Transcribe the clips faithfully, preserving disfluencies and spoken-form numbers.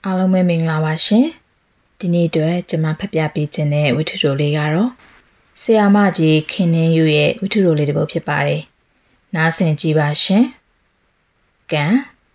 အားလုံးပဲမင်္ဂလာပါရှင်ဒီနေ့အတွက်ကျွန်မဖတ်ပြပေးခြင်းတဲ့ဝိထုတိုလေးကတော့ဆရာမကြီးခင်နှင်းယူရဲ့ဝိထုတိုလေးတစ်ပုဒ်ဖြစ်ပါတယ်နားဆင်ကြည့်ပါရှင်ကံ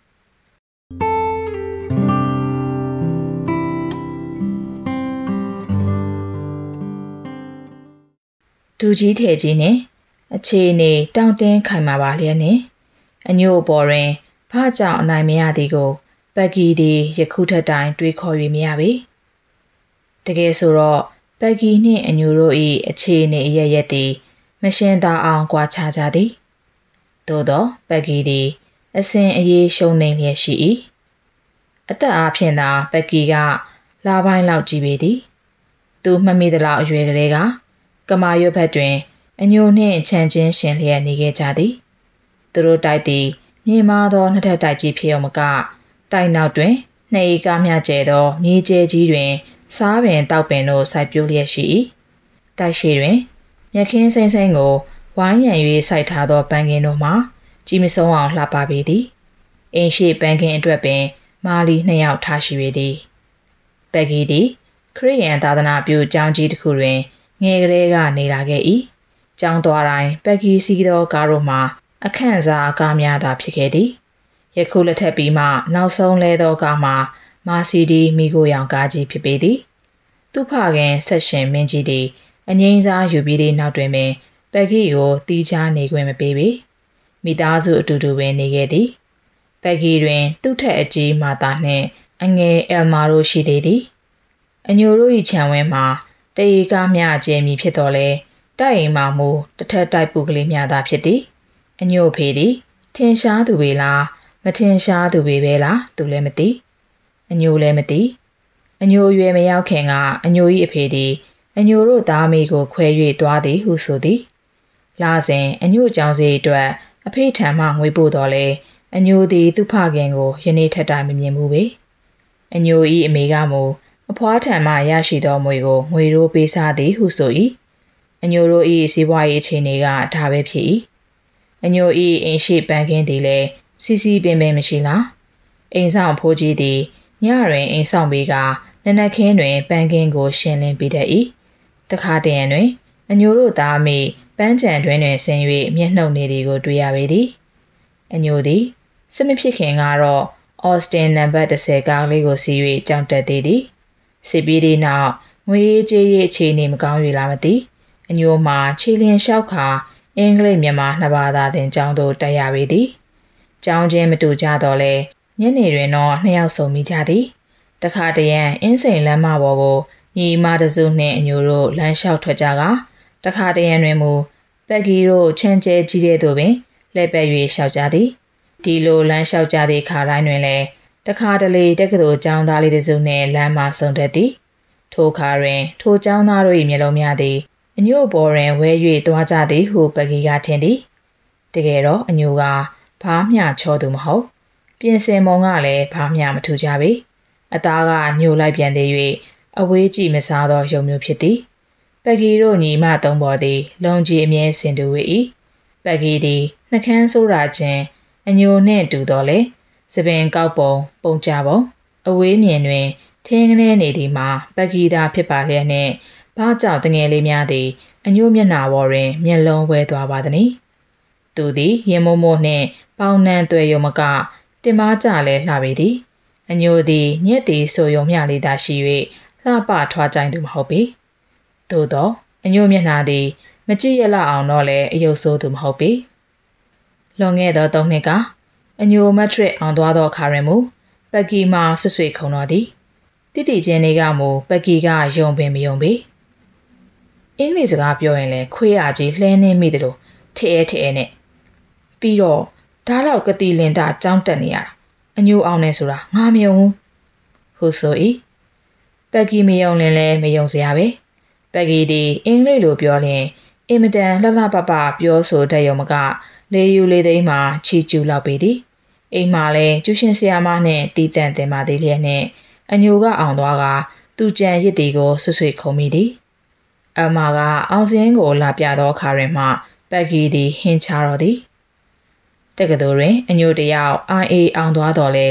ဒူကြီးထဲကြီးနဲ့အခြေအနေတောင့်တင်းခိုင်မာပါလျက်နဲ့အညို့ပေါ်တွင်ဘာကြောင့်အနိုင်မရသည်ကိုပက်ကီသည်ယခုထက်တိုင်တွေးခေါ်၍မရပေတကယ်ဆိုတော့ပက်ကီနှင့်အညိုတို့၏အခြေအနေအရရက်သည်မရှင်းသာအောင်ကြွားချကြသည်သို့သောပက်ကီသည်အစဉ်အရေးရှုံးနေလျက်ရှိ၏အသက်အားဖြင့်သာပက်ကီကလာပိုင်းလောက်ကြည့်ပေသည်သူမှတ်မိသလောက်အရွယ်ကလေးကကမာရွက်ဘက်တွင်အညိုနှင့်ခြံချင်းရှင်လျက်နေခဲ့ကြသည်သူတို့တိုက်သည်မြေမားသောနှစ်ထပ်တိုက်ကြီးဖြစ်အောင်မကတိုင်နောက်တွင်နှစ်ဧကမြကျဲသောမြေကျဲကြီးတွင်စားပင်တောက်ပင်တို့စိုက်ပျိုးလျက်ရှိ၏တိုက်ရှိတွင်မြက်ခင်းစိမ့်စိမ့်ကိုဝိုင်းရံ၍စိုက်ထားသောပန်းကင်းတို့မှာကြီးမဆုံးအောင်လှပပေသည်အိမ်ရှိပန်းကင်းအတွက်ပင်မာလီနှစ်ယောက်ထားရှိပေသည်ပက်ကီသည်ခရစ်ယာန်သာသနာပြုကျောင်းကြီးတစ်ခုတွင်ငယ်ကလေးကနေလာခဲ့၏ကျောင်းသွားတိုင်းပက်ကီစီးသောကားတို့မှာအခန့်စားကားများသာဖြစ်ခဲ့သည်ယခုလက်ထက်ပြီးမှနောက်ဆုံးလဲသောကားမှာမာစီဒီမီဂိုရောင်ကားကြီးဖြစ်ပေသည်သူဖခင်ဆက်ရှင်မင်းကြီးသည်အငိမ့်စားယူပြီးသည့်နောက်တွင်ပင်ပက်ကီကိုတီးခြားနေခွင့်မပေးပေမိသားစုအတူတူပင်နေခဲ့သည်ပက်ကီတွင်သူ့ထက်အကြီးမာတာနှင့်အငယ်အယ်မာတို့ရှိသေးသည်အညိုတို့၏ခြံဝင်းမှာတရေကားများကျဲမီဖြစ်တော်လဲတိုက်အိမ်မှမူတစ်ထက်တိုက်ပူကလေးများသာဖြစ်သည်အညိုဖေသည်ထင်ရှားသူပေလားမထင်ရှားသူပေပဲလားသူလည်းမသိအညိုလည်းမသိအညိုရွယ်မရောက်ခင်ကအညို၏အဖေသည်အညိုတို့သားမိကိုခွဲ၍သွားသည်ဟုဆိုသည်လာစဉ်အညိုကြောင့်စီအတွက်အဖေထံမှငွေပို့တော်လဲအညိုသည်သူ့ဖခင်ကိုယနေ့ထက်တိုင်မမြင်ဘူးပေအညို၏အမေကမူအဖွားထံမှရရှိသောငွေကိုငွေရိုးပေးစားသည်ဟုဆို၏အညိုတို့၏စီးပွားရေးအခြေအနေကဒါပဲဖြစ်၏အညို၏အိမ်ရှိပန်းကင်းသည်လည်းစီစီပင်ပင်မရှိလားအိမ်ဆောင်ဖိုးကြီးသည်ညတွင်အိမ်ဆောင်ပေးကနနက်ခင်းတွင်ပန်းကင်းကိုရှင်းလင်းပေးတတ်၏တခါတရံတွင်အညိုတို့သားမိပန်းချံတွင်တွင်ဆင်း၍မျက်နှုတ်နေသည်ကိုတွေ့ရပေသည်အညိုသည်စစ်မဖြစ်ခင်ကတော့အော်စတင်နံပါတ်တစ်ဆယ်ကားလေးကိုစီး၍ကြောင်တက်သေးသည်စစ်ပြီးသည့်နောက်ငွေကြေးရေးအခြေအနေမကောင်း၍လာမသည်အညိုမှာခြေလျင်လျှောက်ခါအင်္ဂလိပ်မြန်မာနှစ်ဘာသာသင်ကျောင်းသို့တက်ရပေသည်ကျောင်းချင်းမတူကြတော့လဲညနေတွင်တော့နှစ်ယောက်ဆုံမိကြသည်တခါတရံအင်းစိန်လမ်းမပေါ်ကိုညီမတစုနှင့်အညိုတို့လမ်းလျှောက်ထွက်ကြကတခါတရံတွင်မူပက်ကီတို့ချမ်းကျဲကြီးတဲ့သို့ပင်လှည့်ပတ်၍လျှောက်ကြသည်ဒီလိုလမ်းလျှောက်ကြသည့်ခါတိုင်းတွင်လည်းတခါတလေတက္ကသိုလ်ကျောင်းသားလေးတစုနှင့်လမ်းမှာဆုံတတ်သည်ထိုခါတွင်ထိုကျောင်းသားတို့၏မျက်လုံးများသည်အညို့ပေါ်တွင်ဝဲ၍သွားကြသည်ဟုပက်ကီကထင်သည်တကယ်တော့အညိုကဘာမျှချောသူမဟုတ်ပြင်စင်မုံကလည်းဘာမျှမထူကြပေအသားကညိုလိုက်ပြန်သေး၍အဝေးကြည့်မစားသောရုံမျိုးဖြစ်သည်ပက်ကီတို့ညီမသုံးပေါ်သည်လုံကြီးအမြဲစင်တူဝေ၏ပက်ကီသည်နှကန်းဆိုးတာချင်းအညိုနှင့်တူတော်လေစပင်ကောက်ပုံပုံကြပုံအဝေးမြင်တွင်ထင်းကနေနေသည်မှာပက်ကီသာဖြစ်ပါလျက်နှင့်ဘာကြောင့်တငယ်လေးများသည်အညိုမျက်နှာပေါ်တွင်မျက်လုံးဝဲသွားပါသည်။သူသည်ရင်မိုးမိုးနှင့်ပေါင်နှံသွဲရုံမကတင်မားကြလဲလှပေသည်။အညိုသည်ညက်သည်ဆိုယုံမျှလေးသာရှိ၍လှပထွားကြိုင်သူမဟုတ်ပေ။သို့သောအညိုမျက်နှာသည်မကြည့်ရလောက်အောင်တော့လည်းအယုတ်ဆိုးသူမဟုတ်ပေ။လွန်ခဲ့သောသုံးနှစ်ကအညိုမက်ထရစ်အောင်သွားသောအခါတွင်မူပက်ကီမှဆွဆွေခုံတော်သည်။တိတိချင်းလေးကမူပက်ကီကယုံပင်မယုံပေ။အင်္ဂလိပ်စကားပြောရင်လည်းခွေးအားကြီးလှဲနေမိတယ်လို့ထဲအဲထဲအဲနဲ့ပြီးတော့ဒါလောက်ကတိလင်တာကြောင်းတက်နေရတာအညိုအောင်နေဆိုတာငါမယုံဘူးဟုဆို၏ပက်ကီမယုံလင်လည်းမယုံစရာပဲပက်ကီဒီအင်္ဂလိပ်လိုပြောရင်အင်မတန်လှလှပပပြောဆိုတတ်ရုံမကလေယူလေသိမ်းမှာချီကျူလောက်ပေသည်အိမ်မှာလည်းကျူရှင်ဆရာမနဲ့တီးတန့်တင်ပါသေးလျက်နဲ့အညိုကအောင်သွားကသူကြံရစ်တီကိုဆွဆွခုံမိသည်အမကအောင်စင်းကိုလာပြသောအခါတွင်မှပက်ကီသည်ဟင်းချတော့သည်တက္ကသိုလ်တွင်အညိုတယောက်အာအေးအောင်သွားတော်လဲ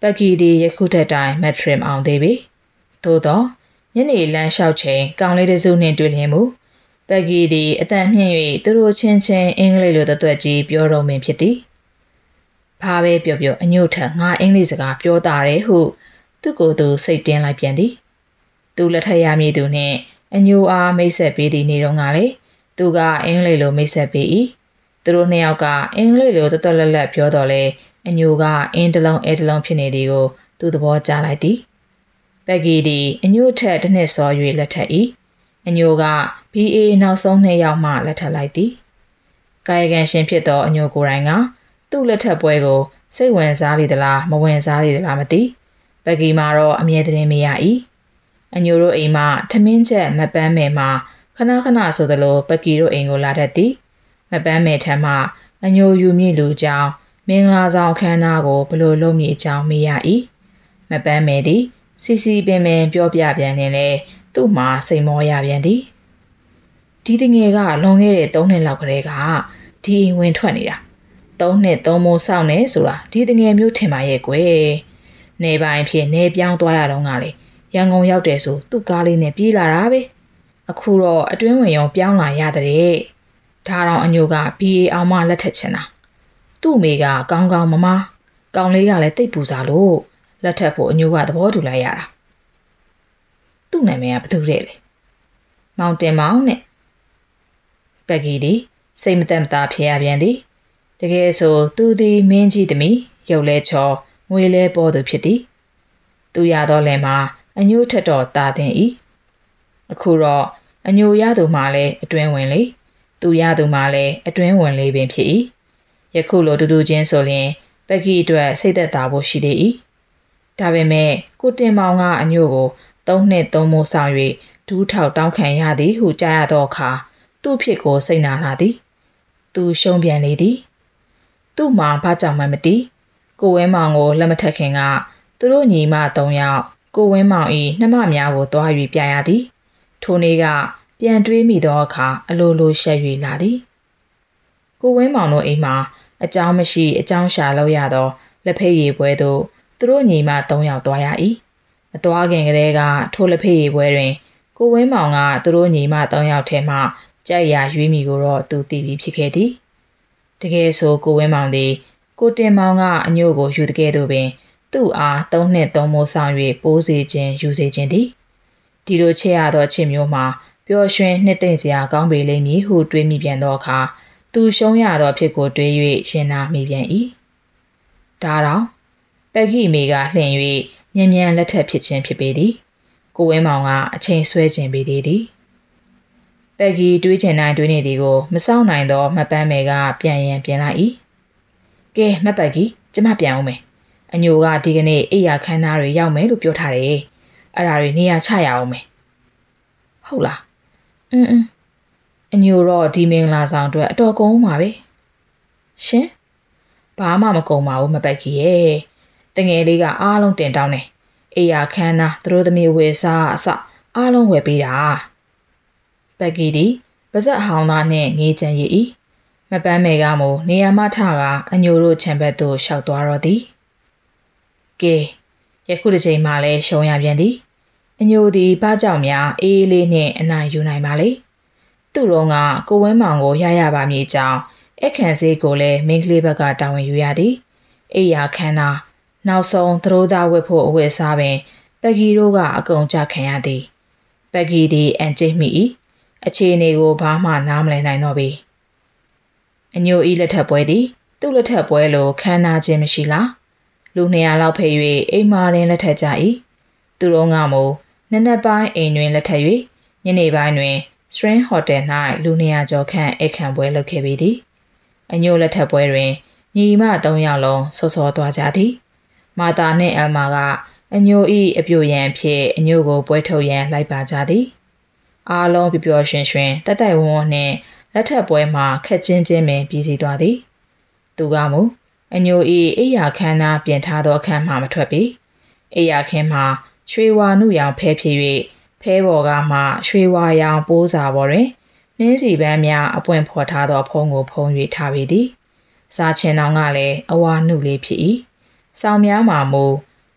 ပကီဒီယခုထက်တိုင်မက်ထရမ်အောင်သေးပြီသို့တော့ညနေလမ်းလျှောက်ချိန်ကောင်လေးတစုနှင့်တွေ့လျင်မူပကီဒီအတန်မြင့်၍သူတို့ချင်းချင်းအင်္ဂလိပ်လိုတသွက်ကြီးပြောတော်မင်ဖြစ်သည်ဘာပဲပြောပြောအညို့ထက်ငါအင်္ဂလိပ်စကားပြောတာတယ်ဟုသူ့ကိုယ်သူစိတ်တင်းလိုက်ပြန်သည်သူလက်ထက်ရမည်သူနှင့်အညိုအားမိတ်ဆက်ပေးသည့်နေ့တုန်းကလေသူကအင်္ဂလိပ်လိုမိတ်ဆက်ပေး၏သူတို့နှစ်ယောက်ကအင်္ဂလိပ်လိုတော်တော်လက်လက်ပြောတော့လေအညိုကအင်းတလုံးအဲတလုံးဖြစ်နေသည်ကိုသူသဘောကျလိုက်သည်ပက်ကီဒီအညိုထက်တစ်နှစ်စော၍လက်ထက်၏အညိုက ဘီ အေ နောက်ဆုံးနှစ်ယောက်မှလက်ထက်လိုက်သည်ကာယကံရှင်ဖြစ်သောအညိုကိုယ်တိုင်ကသူ့လက်ထက်ပွဲကိုစိတ်ဝင်စားလေသလားမဝင်စားလေသလားမသိပက်ကီမှာတော့အမြဲတမ်းမရ၏အညိုတို့အိမ်မှာထမင်းချက်မပန်းမယ်မှာခဏခဏဆိုသလိုပက်ကီတို့အိမ်ကိုလာတတ်သည်မပန်းမယ်ထမ်းမှအညိုယူမြင့်လူကြောင့်မင်္ဂလာဆောင်ခမ်းနားကိုဘလို့လုံးမြင့်အကြောင်းမေးရ၏မပန်းမယ်သည်စီစီပင်ပင်ပြောပြပြန်နေလေသူ့မှာစိတ်မောရပြန်သည်ဒီတငယ်ကလွန်ခဲ့တဲ့သုံးနှစ်လောက်ကလေးကဒီအိမ်ဝင်ထွက်နေတာသုံးနှစ်သုံးမိုးစောင့်နေဆိုတာဒီတငယ်မျိုးထင်ပါရဲ့ကွယ်နေပိုင်းဖြစ်နေပြောင်းသွားရတော့ကလေရန်ကုန်ရောက်တယ်ဆိုသူ့ကားလေးနဲ့ပြေးလာတာပဲအခုတော့အတွင်းဝင်ရောပြောင်းလာရတဲ့ဒါတော့အညိုက ဘီ အေ အောင်မလက်ထက်ချင်တာသူ့မိကကောင်းကောင်းမမကောင်လေးကလည်းတိတ်ပူစားလို့လက်ထက်ဖို့အညိုကသဘောတူလိုက်ရတာသူ့နာမည်ကဘယ်သူလဲလဲမောင်တင်မောင်နဲ့ပက်ကီဒီစိတ်မသက်မသာဖြစ်ရပြန်သည်တကယ်ဆိုသူသည်မင်းကြီးသမီးရုပ်လဲချောငွေလဲပေါ်သူဖြစ်သည်သူရတော့လည်းမှာအညိုထက်တော့တာတင်၏အခုတော့အညိုရသူမှလည်းအတွင်းဝင်လေသူရသူမှလည်းအတွင်းဝင်လေးပင်ဖြစ်၏ယခုလိုတူတူချင်းဆိုရင်ပက်ကီအတွက်စိတ်သက်သာဖို့ရှိသေး၏ဒါပေမဲ့ကိုတင်မောင်ကအညိုကိုသုံးနှစ်သုံးမိုးဆောင်၍ဒူးထောက်တောင်းခံရသည်ဟုကြားရသောအခါသူ့ဖြစ်ကိုစိတ်နာလာသည်သူရှုံးပြန်လေသည်သူ့မှာဘာကြောင့်မှမသိကိုဝင်းမောင်ကိုလက်မထက်ခင်ကသူတို့ညီမသုံးယောက်ကိုဝင်းမောင်၏နှမများကိုတွား၍ပြရသည်ထိုနေ့ကပြန်တွေးမိသောအခါအလိုလိုရှက်၍လာသည်ကိုဝင်းမောင်တို့အိမ်မှာအကြောင်းမရှိအကြောင်းရှာလို့ရသောလက်ဖက်ရည်ပွဲသို့သူတို့ညီမသုံးယောက်တွားရ၏မတွားခင်ကလေးကထိုလက်ဖက်ရည်ပွဲတွင်ကိုဝင်းမောင်ကသူတို့ညီမသုံးယောက်ထဲမှကြိုက်ရာရွေးမိကိုတော့သူသိပြီးဖြစ်ခဲ့သည်တကယ်ဆိုကိုဝင်းမောင်သည်ကိုတင်မောင်ကအညို့ကိုယူတကယ်သို့ပင်သူ့အားသုံးနှစ်သုံးမိုးဆောင်၍ပိုးစေခြင်းယူစေခြင်းသည်ဒီလိုချစ်ရသောချစ်မျိုးမှာပျော်ရွှင်နှစ်သိမ့်စရာကောင်းပေလိမ့်မည်ဟုတွေးမိပြန်သောအခါသူရှုံးရသောဖြစ်ကိုတွေး၍ရင်နာမိပြန်၏ဒါတော့ပက်ကီမေကလှင်၍မြန်မြန်လက်ထက်ဖြစ်ခြင်းဖြစ်ပေသည်ကိုဝင်းမောင်ကအချိန်ဆွဲခြင်းပေသေးသည်ပက်ကီတွေးချင်တိုင်းတွေးနေသည်ကိုမစောင့်နိုင်သောမပန်းမယ်ကပြန်ရန်ပြင်လိုက်၏ကဲမပက်ကီကျမပြန်အောင်မယ်အညိုကဒီကနေ့အိယာခန်းသားတွေရောက်မယ်လို့ပြောထားတယ်အဲ့ဒါတွေနေရာချရအောင်မယ်ဟုတ်လားအင်းအင်းအညိုတော့ဒီမင်္ဂလာဆောင်အတွက်အတော်ကုန်ပါပဲရှင်ဘာမှမကုန်ပါဘူးမပက်ကီရဲ့တငယ်လေးကအားလုံးတင်တောင်းတယ်အိယာခန်းသားသူတို့သမီးဝယ်စားအစအားလုံးဝယ်ပေးတာပက်ကီဒီပါဇက်ဟောင်းသားနဲ့ငေးချမ်းရည်ဤမပန်းမယ်ကမို့နေရာမထကအညိုတို့ခြံဘက်သို့ရှောက်သွားတော့သည်ကဲယခုတစ်ချိန်မှလည်းရှုံးရပြန်သည်အညိုသည်ဘာကြောင့်များအေးလေးနှင့်အနိုင်ယူနိုင်ပါလေသူ့တော်ကကိုဝင်းမောင်ကိုရရပါမည်ကြောင်းအခန့်စေးကိုလည်းမင်းကလေးဘက်ကတာဝန်ယူရသည်အိယာခန်းသားနောက်ဆုံးသရိုးသားဝတ်ဖို့အဝတ်စားပင်ပက်ကီတို့ကအကုန်ကြခံရသည်ပက်ကီသည်အန်ကျိတ်မိ၏အခြေအနေကိုဘာမှနားမလည်နိုင်တော့ပေအညိုဤလက်ထပ်ပွဲသည်သူ့လက်ထပ်ပွဲလိုခမ်းနားခြင်းမရှိလားလူနှစ်ရာလောက်ဖိတ်၍အိမ်မာတွင်လက်ထပ်ကြ၏သူတို့ကမို့နက်နက်ပိုင်းအိမ်တွင်လက်ထပ်၍ညနေပိုင်းတွင်စထရင်းဟိုတယ်၌လူနှစ်ရာကျော်ခန့်အိတ်ခံပွဲလုပ်ခဲ့ပေသည်အညိုလက်ထပ်ပွဲတွင်ညီမသုံးယောက်လုံးစောစောသွားကြသည်မာတာနှင့်အယ်မာကအညိုဤအပြိုရန်ဖြင့်အညိုကိုပွဲထုတ်ရန်လိုက်ပါကြသည်အားလုံးပျော်ပျော်ရွှင်ရွှင်တက်တိုက်ဝန်းဝန်းနှင့်လက်ထပ်ပွဲမှာခက်ချင်းချင်းပင်ပြည်စီသွားသည်သူကမူအညိုဤအိယာခန်းနာပြင်ထားသောအခန်းမှမထွက်ပေအိယာခင်းမှာရွှေဝါနုရောင်ဖဲဖြစ်၍ဖဲပေါ်ကမှရွှေဝါရောင်ပိုးစာပေါ်တွင်နှင်းစီပန်းများအပွင့်ဖော်ထားသောဖုံးကိုဖုံး၍ထားပေသည်စားချင်တော်ကလည်းအဝါနုလေးဖြစ်၏ဆောင်းများမှာမူ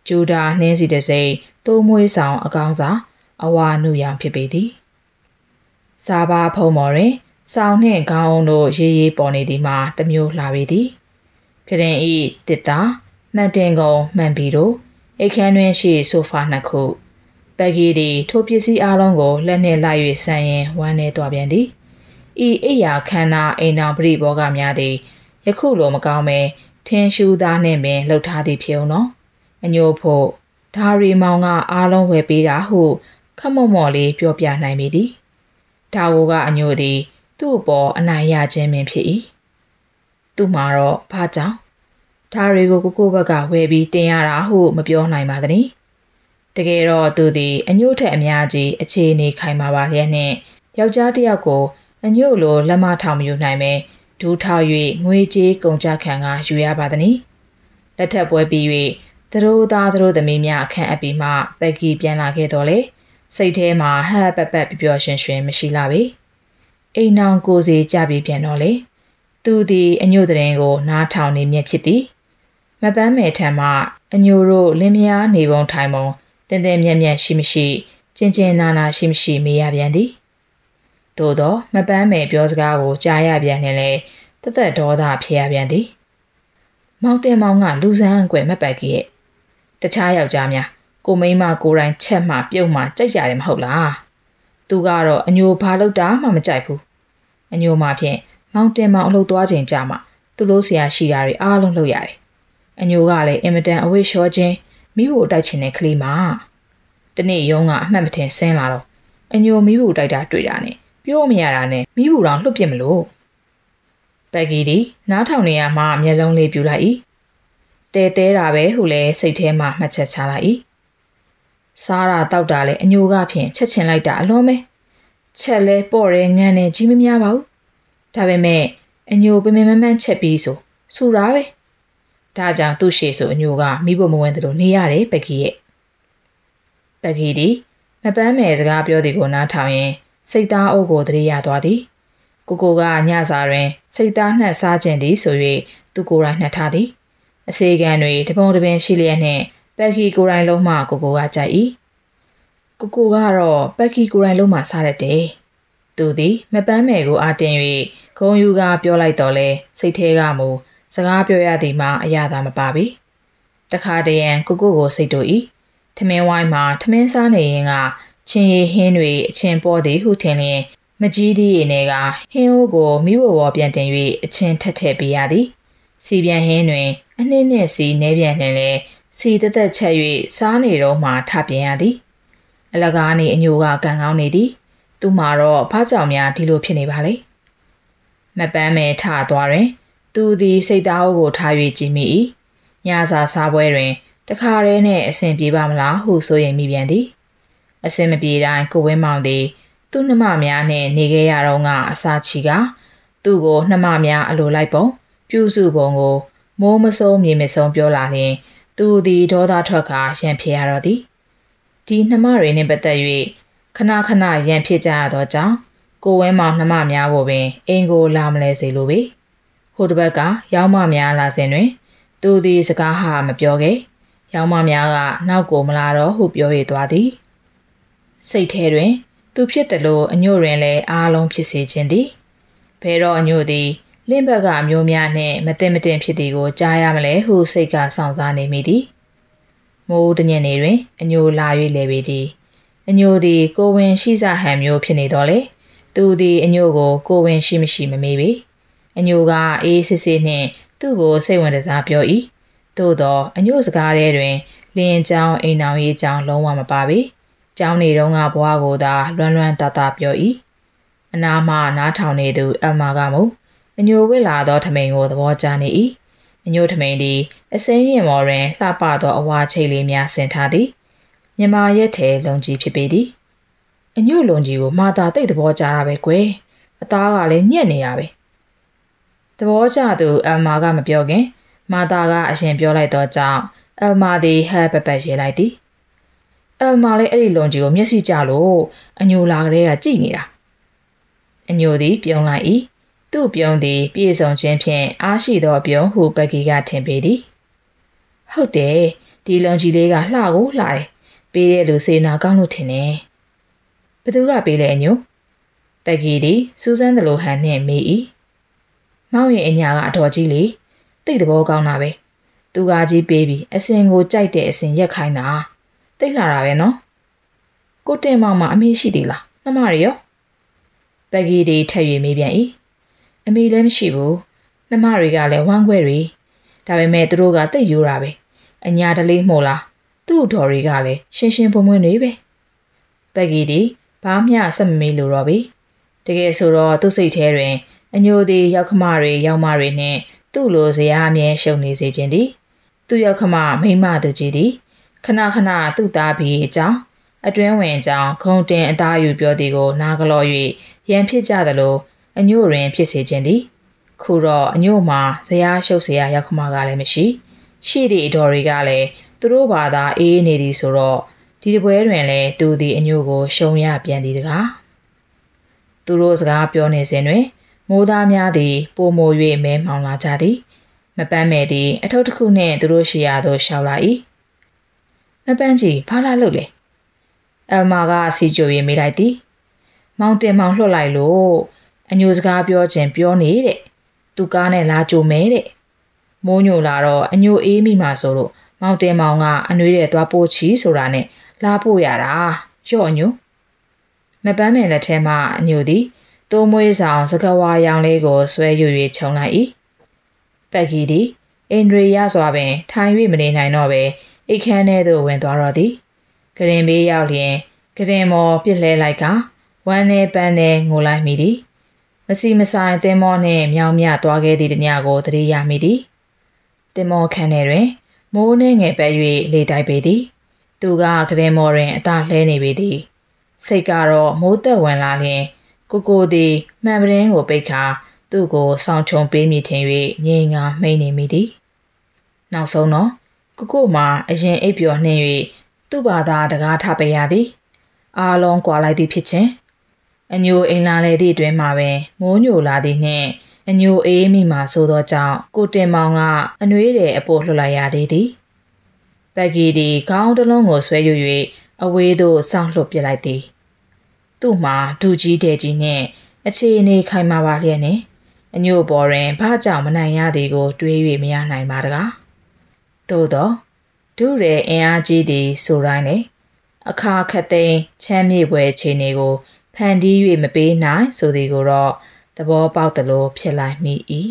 ဂျူဒါနှင်းစီတစိမ့်တိုးမွေးဆောင်အကောင်းစာအဝါနုရောင်ဖြစ်ပေသည်စားပါဖုံမော်တွင်ဆောင်းနှင့်ခေါင်းအုံတို့ရေးရေးပေါ်နေသည်မှာတမျိုးလှပေသည်ကရင်ဤတစ်တာမှန်တင်ကုန်မှန်ပြီးတို့အိတ်ခမ်းတွင်ရှိဆိုဖာနှစ်ခုပက်ဂီသည်ထိုပစ္စည်းအလုံးကိုလက်နှင့်လိုက်၍ဆန်ရင်ဝမ်းနေသွားပြန်သည်ဤအိယာခန္ဓာအိမ်တော်ပရိဘောဂများသည်ယခုလိုမကောင်းပဲထင်းရှူသားနှင့်ပင်လှုပ်ထားသည်ဖြစ်အောင်နော်အညို့ဖို့ဒါရီမောင်ကအားလုံးဝယ်ပေးတာဟုခမမော့မော့လေးပြောပြနိုင်မိသည်ဒါဝကအညို့သည်သူ့အပေါ်အနိုင်ရခြင်းပင်ဖြစ်၏သူ့မှာတော့ဘာကြောင့်ဒါတွေကိုကိုကိုဘက်ကဝယ်ပြီးတင်ရတာဟုမပြောနိုင်ပါသည်တကယ်တော့သူသည်အညို့ထက်အများကြီးအခြေအနေခိုင်မာပါလျက်နှင့်ယောက်ျားတစ်ယောက်ကိုအညို့လိုလက်မထောင်မယူနိုင်ပဲဒူးထောက်၍ငွေကြေးကုန်ကြခံကယူရပါသည်လက်ထပ်ပွဲပြီး၍သူတို့သားသူတို့သမီးများအခန့်အပ်ပြီးမှပက်ကီပြန်လာခဲ့တော့လေစိတ်ထဲမှာဟဟပပပပျော်ရွှင်ရွှင်မရှိလာပေအိမ်နောင်ကိုစီကြပြီးပြန်တော့လေသူသည်အညို့တဲ့ရင်ကိုနားထောင်နေမြက်ဖြစ်သည်မပန်းမယ်ထံမှအညို့တို့လင်းမယားနေပုံထိုင်ပုံတင်းတင်းမြက်မြက်ရှိမရှိကျင်ကျင်နာနာရှိမရှိမေးရပြန်သည်သို့သောမပန်းမယ်ပြောစကားကိုကြားရပြန်ရင်လေတသက်ဒေါသဖြစ်ရပြန်သည်မောင်တင်မောင်ကလူစမ်းအကွယ်မပတ်ကြီးရဲ့တခြားယောက်ျားများကိုမိန်းမကိုယ်တိုင်ချက်မှပြုတ်မှကြိုက်ကြတယ်မဟုတ်လားသူကတော့အညိုဘာလို့တာမှမကြိုက်ဘူးအညိုမှဖြင့်မောင်တင်မောင်အလုပ်သွားချိန်ကြာမှသူ့လိုဆရာရှိတာတွေအားလုံးလုပ်ရတယ်အညိုကလည်းအင်မတန်အဝိရှောခြင်းမိဖို့တိုက်ချင်တဲ့ကလေးမတနေ့ရုံးကအမှတ်မထင်ဆင်းလာတော့အညိုမိဖို့တိုက်တာတွေ့တာနဲ့ပြောမရတာနဲ့မိဖို့တောင်လှုပ်ပြစ်မလို့ပက်ကီဒီနားထောင်နေရမှမျက်လုံးလေးပြူလိုက်၏တဲတဲတာပဲဟုလဲစိတ်ထဲမှာမှတ်ချက်ချလိုက်၏စားတာတောက်တာလဲအညိုကဖြင့်ချက်ချင်လိုက်တာအလွန်ပဲချက်လဲပေါ့ရဲငန်းနေကြီးမများပါဘူးဒါပေမဲ့အညိုပင်ပင်မမန်းချက်ပြီးဆိုစူတာပဲဒါကြောင့်သူ့ရှေ့ဆိုအညိုကမိဖို့မဝင်သလိုနေရတယ်ပက်ကီရဲ့ပက်ကီဒီမပန်းမယ်စကားပြောသည်ကိုနားထောင်ရင်စိတ်သားအုပ်ကိုတရေရသွားသည်ကိုကိုကညစာတွင်စိတ်သားနှက်စားခြင်းသည်ဆို၍သူကိုယ်တိုင်နှက်ထားသည်အစေခံတွေတပုံတပင်ရှိလျက်နှင့်ပက်ကီကိုယ်တိုင်လုံးမှကိုကိုကကြိုက်၏ကိုကိုကတော့ပက်ကီကိုယ်တိုင်လုံးမှစားတတ်တယ်သူသည်မပန်းမယ်ကိုအားတင်၍ဂုံယူကပြောလိုက်တော့လဲစိတ်ထဲကမူစကားပြောရသည်မှာအရသာမပါပြီတခါတရံကိုကိုကိုစိတ်တို့၏ထမင်းဝိုင်းမှာထမင်းစားနေရင်ကချင်းရည်ဟင်းတွေအချင်းပေါ်သည်ဟုထင်လျင်မကြီးသည့်အနေကဟင်းအိုးကိုမိဘဘောပြန်တင်၍အချင်းထက်ထည့်ပေးရသည်စီပြန်ဟင်းတွင်အနှင်းနှင့်စီနေပြန်လျင်လဲစီတသက်ချက်၍စားနေတော့မှထပြန်ရသည်အလကားနေအညိုကကန်ကောင်းနေသည်သူ့မှာတော့ဘာကြောင့်များဒီလိုဖြစ်နေပါလဲမပန်းမဲထသွားတွင်သူသည်စိတ်သားအုပ်ကိုထား၍ကြည့်မိ၏ညစာစားပွဲတွင်တခါတည်းနဲ့အဆင်ပြေပါမလားဟုဆိုရင်မိပြန်သည်အဆင်မပြေတိုင်းကိုဝင်းမောင်သည်သူ့နှမများနှင့်နေခဲ့ရတော့ကအစာချီကသူ့ကိုနှမများအလိုလိုက်ပုံပြုစုပုံကိုမိုးမဆုံးမြေမဆုံးပြောလာလျင်သူသည်ဒေါသထွက်ကရန်ဖြစ်ရတော့သည်ဒီနှမတွေနှင့်ပတ်သက်၍ခဏခဏရန်ဖြစ်ကြရသောကြောင့်ကိုဝင်းမောင်နှမများကိုပင်အိမ်ကိုလာမလဲစေလိုပေဟိုတစ်ဘက်ကရောင်းမများလာစဉ်တွင်သူသည်စကားဟာမပြောခဲ့ရောင်းမများကနောက်ကိုမလာတော့ဟုပြောရသွားသည်စိတ်ထဲတွင်သူဖြစ်တယ်လို့အညို့တွင်လည်းအားလုံးဖြစ်စေခြင်းသည်ဘယ်တော့အညို့သည်လင်းဘက်ကမျိုးများနှင့်မတင်မတင်ဖြစ်သည်ကိုကြားရမလဲဟုစိတ်ကစောင့်စားနေမိသည်မိုးတညနေတွင်အညို့လာ၍လဲပေသည်အညို့သည်ကိုဝင်ရှိစားဟန်မျိုးဖြစ်နေတော့လေသူသည်အညို့ကိုကိုဝင်ရှိမရှိမမေးပေအညို့ကအေးစစ်စစ်နှင့်သူ့ကိုစိတ်ဝင်စားပြော၏သို့သောအညို့စကားထဲတွင်လင်းချောင်းအိမ်အောင်ရေးချောင်းလုံးဝမပါပေကျောင်းနေတုန်းကဘွားကိုသာလွမ်းလွမ်းတတပြော၏အနာမှနားထောင်နေသူအမကမူအညိုဝစ်လာသောထမိန်ကိုသဘောကျနေ၏အညိုထမိန်သည်အစိမ်းရင်မော်တွင်လှပသောအဝါချိတ်လေးများဆင်ထားသည်မြမရက်ထဲလုံကြီးဖြစ်ပေသည်အညိုလုံကြီးကိုမာသာတိတ်သဘောကျတာပဲကွယ်အသားကလည်းညက်နေတာပဲသဘောကျသူအမကမပြောခင်မာသာကအရင်ပြောလိုက်တော့ကြောင့်အမသည်ဟပ်ပပတ်ရေးလိုက်သည်အမလည်းအဲ့ဒီလုံကြီးကိုမျက်စိကျလို့အညိုလာကလေးကကြည့်နေတာအညိုသည်ပြုံးလိုက်၏သူ့ပြုံးသည်ပြည့်စုံခြင်းဖြင့်အားရှိသောပြုံးဟုပက်ကီကထင်ပေသည်ဟုတ်တယ်ဒီလုံကြီးလေးကလှကိုလှတယ်ပေးတဲ့လူစေနာကောင်းလို့ထင်တယ်ဘသူကပေးလဲအညိုပက်ကီဒီစူးစမ်းသလိုဟန်နဲ့မေး၏မောင်ရဲ့အညာကအတော်ကြီးလေတိတ်သဘောကောင်းတာပဲသူကကြီးပေးပြီးအစင်ကိုကြိုက်တဲ့အစင်ရက်ခိုင်းတာတိတ်လာတာပဲနော်ကိုတင်မောင်မှာအမေရှိသေးလားနှမရရောပက်ကီဒီထက်၍မေးပြန်၏အမေလည်းမရှိဘူးနှမတွေကလည်းဝမ်းခွဲတွေဒါပေမဲ့သူတို့ကတိတ်ယူတာပဲအညာတလေးမှုလားသူ့တော်တွေကလည်းရှင်းရှင်းပွန်းပွန်းနေပဲပက်ကီဒီဘာမှဆက်မမေးလို့တော့ပြီတကယ်ဆိုတော့သူ့စိတ်ထဲတွင်အညိုသည်ရောက်ခမတွေရောက်မတွေနဲ့သူ့လိုဇရာအမြဲရှုံနေစေခြင်းသည်သူ့ရောက်ခမမိမသူကြီးသည်ခဏခဏသူ့သားပြီးအကြောင်းအတွင်းဝင်အကြောင်းခုံတင်အသားယူပြောသည်ကိုနားကလော်၍ရန်ဖြစ်ကြသလိုအညို့တွင်ဖြစ်စေခြင်းသည်ခုတော့အညို့မှာဇရာရှုပ်เสียရောက်ခမကလည်းမရှိရှိသည့်အတော်တွေကလည်းသူတို့ဘာသာအေးနေသည်ဆိုတော့ဒီတပွဲတွင်လည်းသူသည်အညို့ကိုရှုံရပြန်သည်တကားသူတို့စကားပြောနေစဉ်တွင်မိုးသားများသည်ပိုမို၍မဲမှောင်လာကြသည်မပန်းမဲ့သည်အထုပ်တစ်ခုနှင့်သူတို့ရှိရာသို့ရှောက်လာ၏မပန်းကြီးဘာလာလို့လဲအမကစီကြို၍မေးလိုက်သည်မောင်တင်မောင်လွှတ်လိုက်လို့အညိုစကားပြောခြင်းပြောနေတဲ့သူကားနဲ့လာကြိုမဲတဲ့မိုးညိုလာတော့အညိုအေးမိမှဆိုလို့မောင်တင်မောင်ကအနှွေးတဲ့သွားပို့ချီဆိုတာနဲ့လာပို့ရတာရော့ညိုမပန်းမဲ့လက်ထဲမှအညိုသည်တိုးမွေးဆောင်စကဝါရောင်လေးကိုဆွဲယူ၍ခြုံလိုက်၏ပက်ကီသည်အင်ဒရီရစွာပင်ထိုင်၍မနေနိုင်တော့ပဲအိတ်ခမ်းထဲသို့ဝင်သွားတော့သည်ကရင်ဘေးရောက်လျင်ကရင်မော်ပြစ်လဲလိုက်ကဝမ်းနေပန်းနေငိုလိုက်မိသည်မစီမဆိုင်သင်မောနှင့်မြောင်းမြသွားခဲ့သည့်တညကိုသတိရမိသည်သင်မောခန်းထဲတွင်မိုးနှင်းငယ်ပဲ၍လေတိုက်ပေသည်သူကကရင်မော်တွင်အသာလှဲနေပေသည်စိတ်ကတော့မိုးသက်ဝင်လာလျင်ကိုကိုသည်မှန်ပရင်းကိုပိတ်ခါသူ့ကိုဆောင်ချုံပေးမိထင်၍ငြိမ်ငါမှိန်နေမိသည်နောက်ဆုံးတော့ကိုကိုမှာအရင်အိပ်ပျော်နှင်း၍သူ့ဘာသာတကားထပရသည်အားလုံးကွာလိုက်သည်ဖြစ်ခြင်းအညိုအိမ်လာလေသည့်အတွင်းမှာပင်မိုးညိုလာသည်နှင့်အညိုအေးမိမှဆိုသောကြောင့်ကိုတင်မောင်ကအနှွေးတဲ့အပို့လွှတ်လိုက်ရသေးသည်ပက်ကီသည်ခေါင်းတစ်လုံးကိုဆွဲယူ၍အဝေးသို့စောင့်လှုပ်ပစ်လိုက်သည်သူ့မှာဒူကြီးတဲ့ကြီးနှင့်အခြေအနေခိုင်မာပါလျက်နှင့်အညို့ပေါ်တွင်ဘာကြောင့်မနိုင်ရသည်ကိုတွေး၍မရနိုင်ပါတကားသို့သောဒုရဲအင်အားကြီးသည်ဆိုတိုင်းလေအခါခတ်သိမ်းချမ်းမြေပွဲခြေနေကိုဖန်တီး၍မပေးနိုင်ဆိုသည်ကိုတော့သဘောပေါက်သလိုဖြစ်လိုက်မိ၏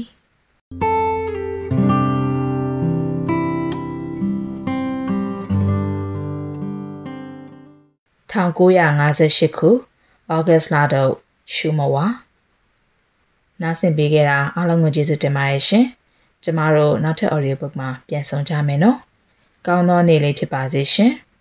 ၁၉၅၈ခုဩဂတ်လတို့ရှုမဝါနားဆင်ပေးခဲ့တာအားလုံးကိုကျေးဇူးတင်ပါတယ်ရှင်ကျမတို့နောက်ထပ် audio book မှာပြန်ဆောင်ကြမယ်နော်ကောင်းသောနေ့လေးဖြစ်ပါစေရှင်